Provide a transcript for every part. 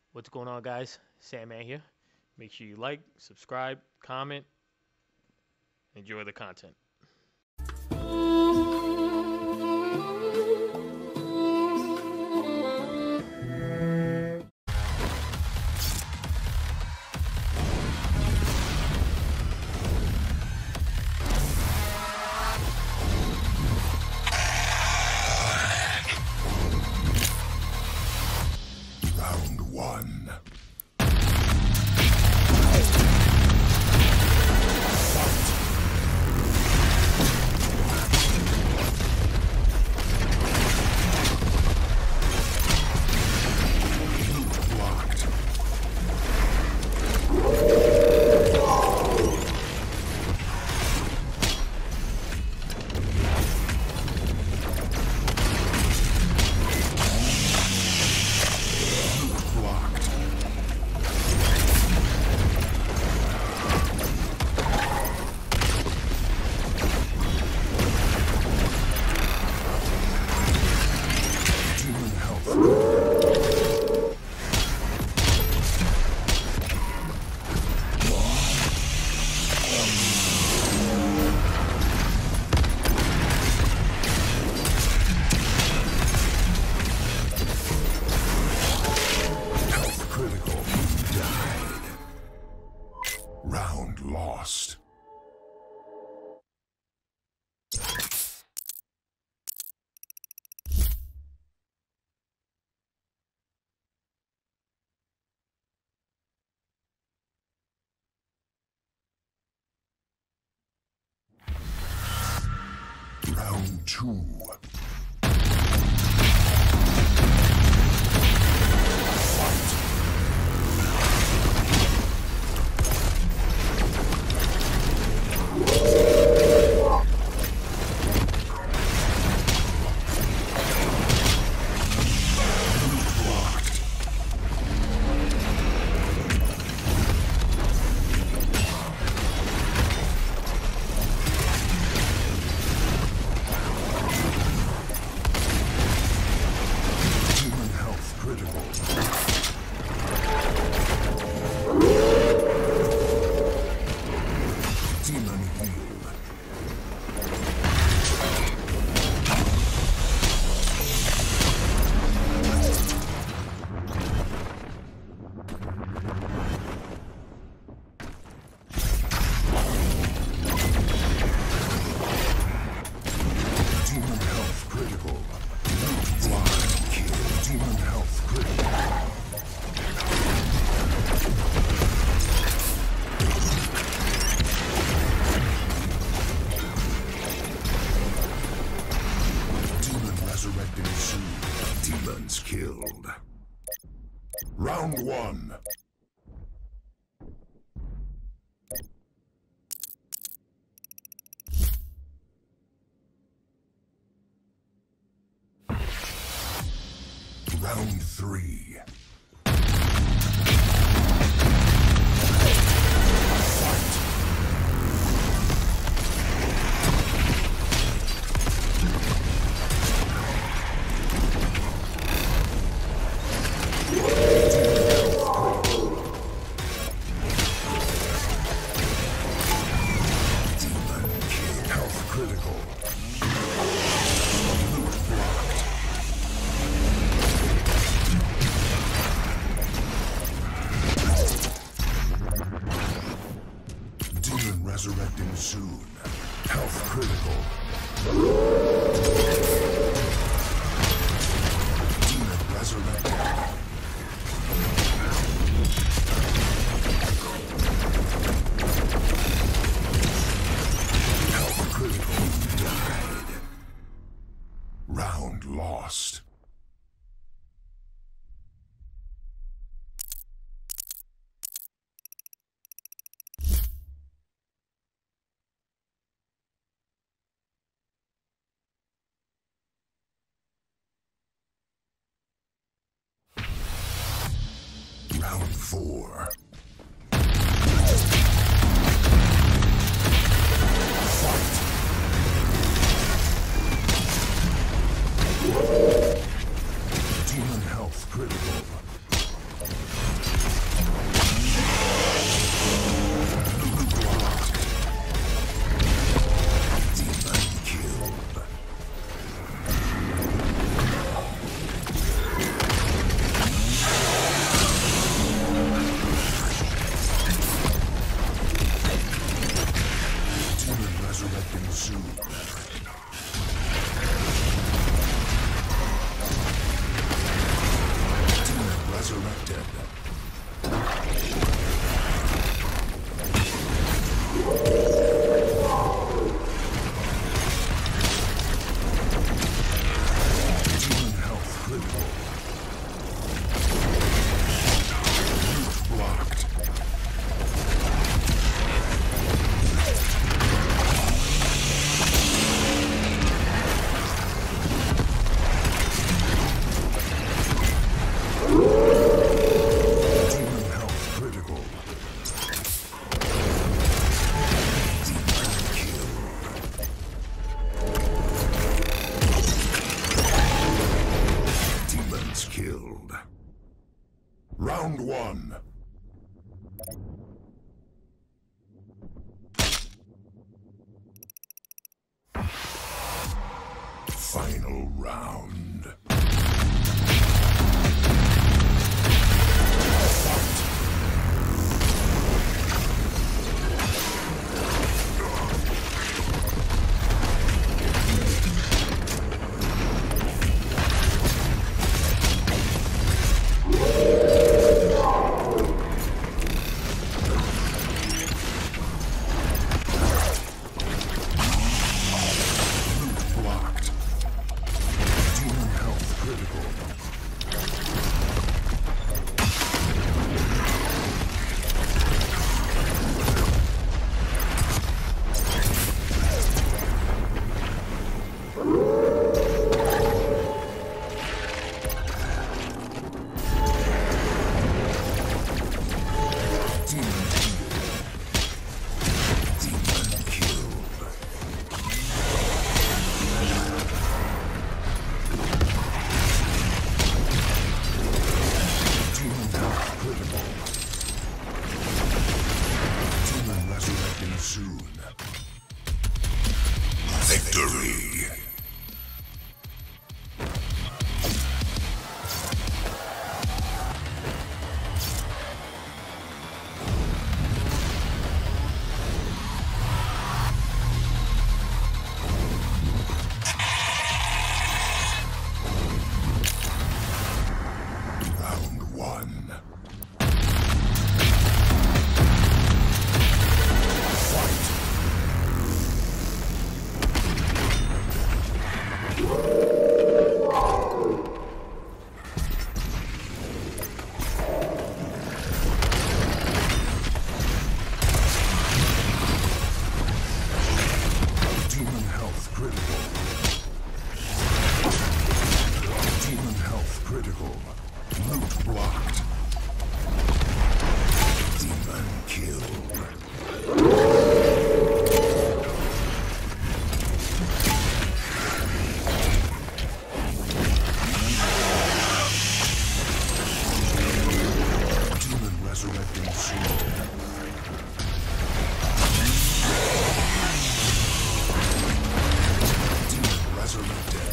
What's going on, guys? Sandman here. Make sure you like, subscribe, comment, enjoy the content. Round one. Blocked. Blocked. Demon health. Health critical. Died. Round lost. Round two. Blocked. Demon health critical. Demon healed. Demon health critical. Blind kill. Demon health critical. Demon resurrecting soon. Demons killed. Round one. Round three. Demon kill. Health critical. Loot blocked. Demon resurrecting soon. Health critical. Demon resurrecting. Health critical. Died. Round lost. Round four. Demon health critical. resurrected. Demon health critical. Root blocked. Demon health critical. Demon killed. Demons killed. Round 1. Final round. Blocked. Demon health critical. Demon killed. Demon health critical. Demon resurrecting soon. Victory. Round 1. Fight. Demon health critical. Demon health critical. Loot blocked. Demon killed. Demon resurrecting soon. Demon resurrected.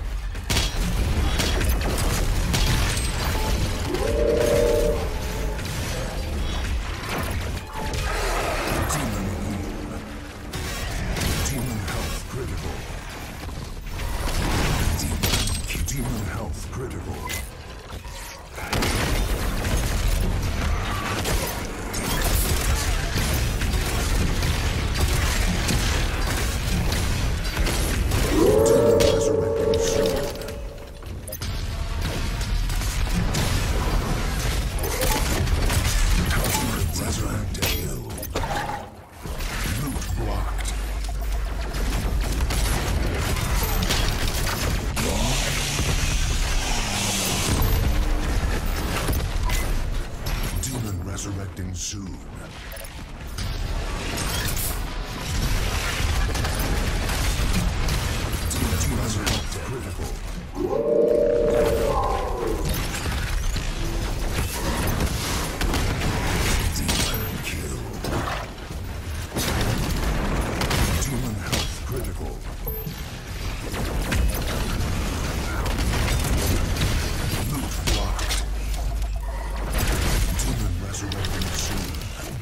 Demon healed. Demon health critical. Demon health critical. Demon resurrecting soon. Demon resurrected. Killed. Loot blocked. Demon resurrecting soon. Demon resurrected. Critical. Demon killed. Demon health critical. Loot blocked. Demon resurrecting soon.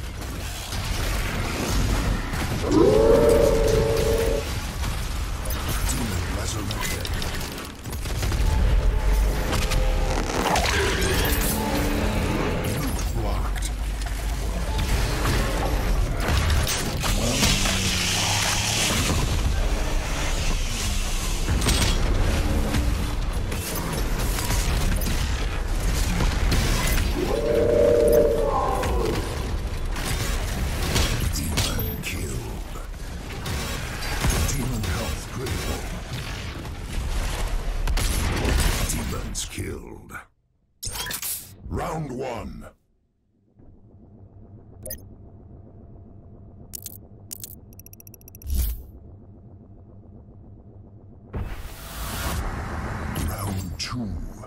one. Round two.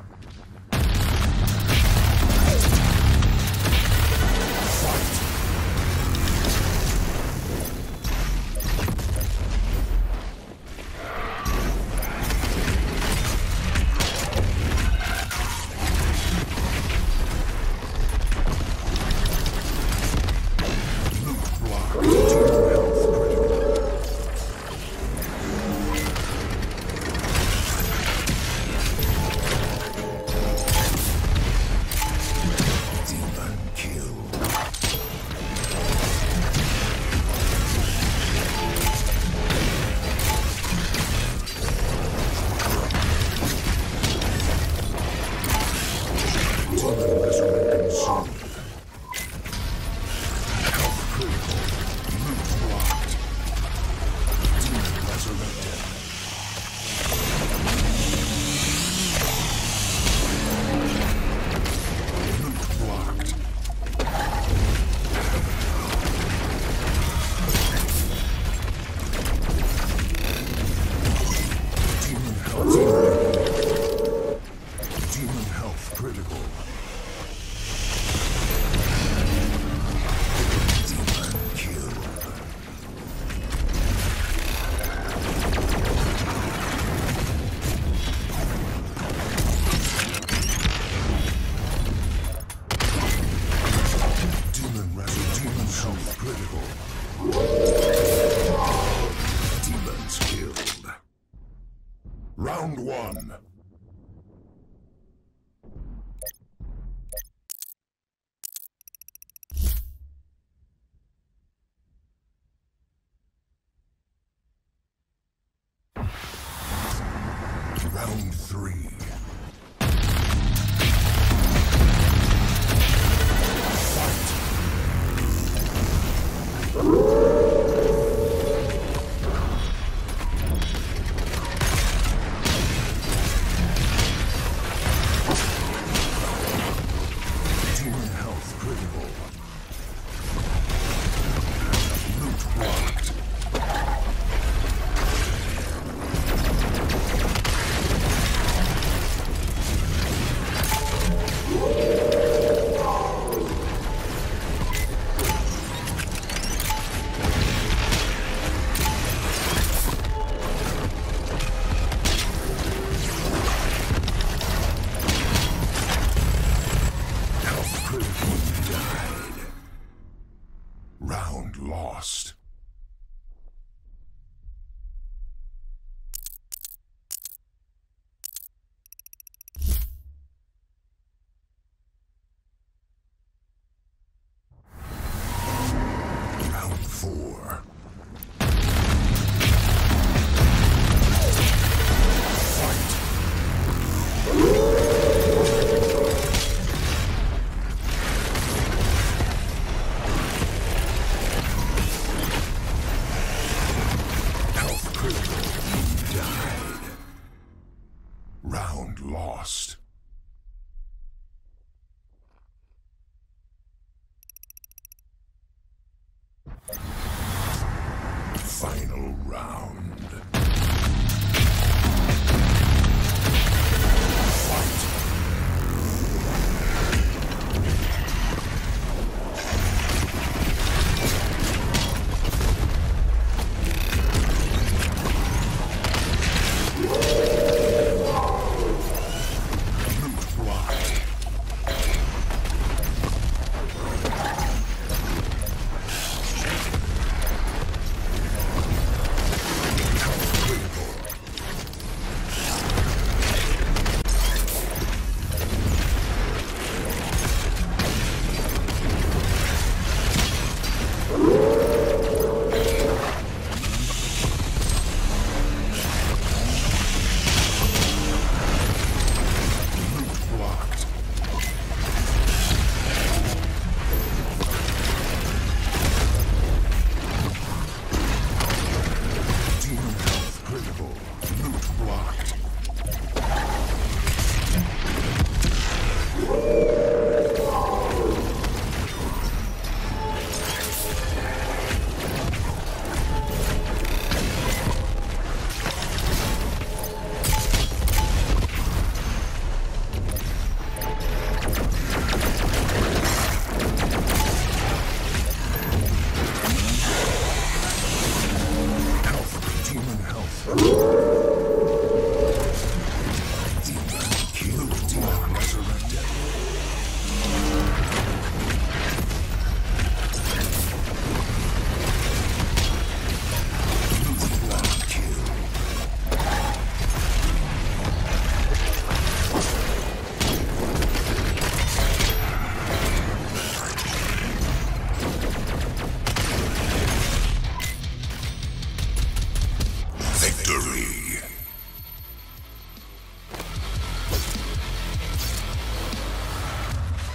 Demons killed. Round one. Round three. Round lost. Round four. Round lost. Final round.